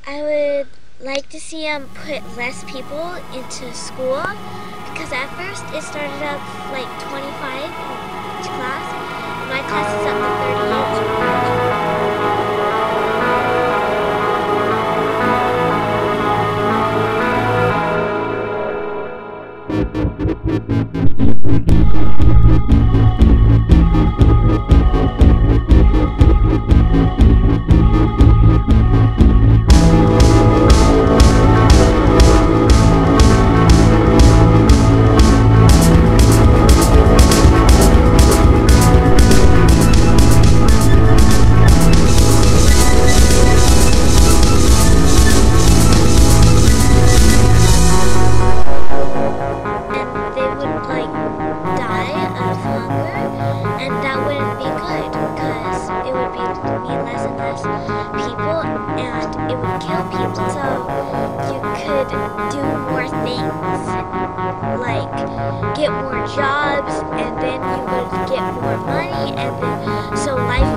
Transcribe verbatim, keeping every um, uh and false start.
I would like to see them put less people into school because at first it started up like twenty-five in each class. My class is up to and that wouldn't be good because it would be mean less and less people and it would kill people, so you could do more things like get more jobs and then you would get more money and then so life